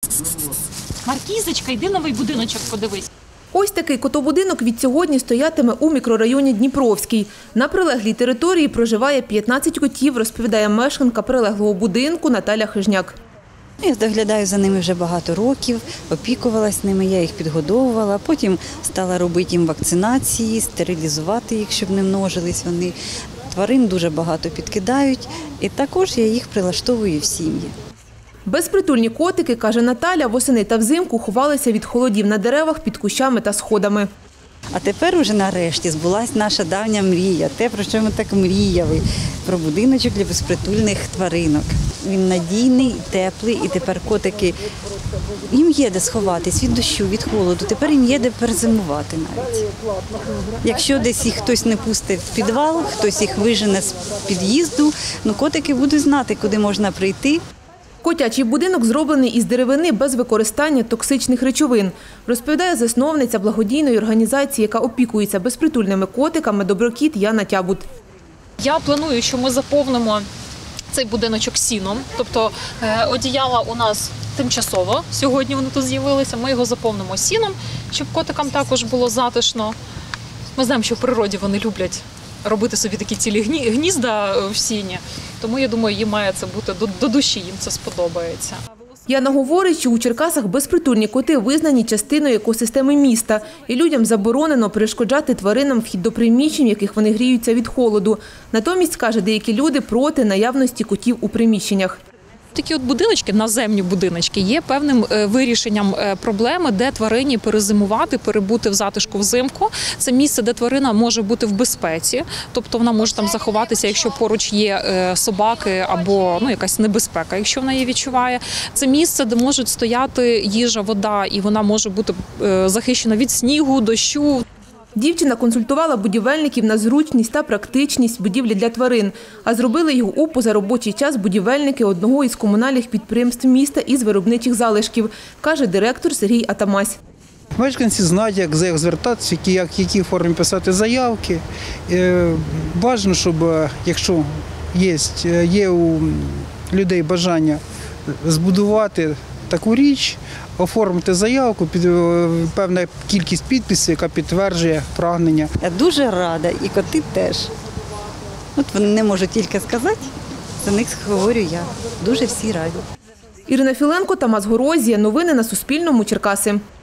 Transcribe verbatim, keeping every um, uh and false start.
Маркізочка, йди новий будиночок подивись. Ось такий котобудинок від сьогодні стоятиме у мікрорайоні Дніпровський. На прилеглій території проживає п'ятнадцять котів, розповідає мешканка прилеглого будинку Наталя Хижняк. Я доглядаю за ними вже багато років, опікувалась ними, я їх підгодовувала, потім стала робити їм вакцинації, стерилізувати їх, щоб не множились вони. Тварин дуже багато підкидають, і також я їх прилаштовую в сім'ї. Безпритульні котики, каже Наталя, восени та взимку ховалися від холодів на деревах, під кущами та сходами. А тепер уже нарешті збулась наша давня мрія, те, про що ми так мріяли, про будиночок для безпритульних тваринок. Він надійний, теплий, і тепер котики, їм є де сховатись від дощу, від холоду, тепер їм є де перезимувати навіть. Якщо десь їх хтось не пустить в підвал, хтось їх вижене з під'їзду, ну котики будуть знати, куди можна прийти. Котячий будинок зроблений із деревини без використання токсичних речовин, розповідає засновниця благодійної організації, яка опікується безпритульними котиками «Доброкіт» Яна Тябут. Я планую, що ми заповнимо цей будиночок сіном, тобто одіяла у нас тимчасово, сьогодні вони тут з'явилися, ми його заповнимо сіном, щоб котикам також було затишно. Ми знаємо, що в природі вони люблять робити собі такі цілі гнізда в сіні, тому я думаю, їм має це бути до, до душі, їм це сподобається. Яна говорить, що у Черкасах безпритульні коти визнані частиною екосистеми міста, і людям заборонено перешкоджати тваринам вхід до приміщень, в яких вони гріються від холоду. Натомість, каже, деякі люди проти наявності котів у приміщеннях. Такі от будиночки, наземні будиночки, є певним вирішенням проблеми, де тварині перезимувати, перебути в затишку взимку. Це місце, де тварина може бути в безпеці, тобто вона може там заховатися, якщо поруч є собаки або ну, якась небезпека, якщо вона її відчуває. Це місце, де можуть стояти їжа, вода, і вона може бути захищена від снігу, дощу. Дівчина консультувала будівельників на зручність та практичність будівлі для тварин, а зробили його у позаробочий час будівельники одного із комунальних підприємств міста із виробничих залишків, каже директор Сергій Атамась. Мешканці знають, як звертатися, як, в якій формі писати заявки. Бажано, щоб якщо є, є у людей бажання збудувати таку річ, оформити заявку, під певна кількість підписів, яка підтверджує прагнення. Я дуже рада, і коти теж. От вони не можуть тільки сказати, за них говорю я. Дуже всі раді. Ірина Філенко, Тамас Горозія. Новини на Суспільному. Черкаси.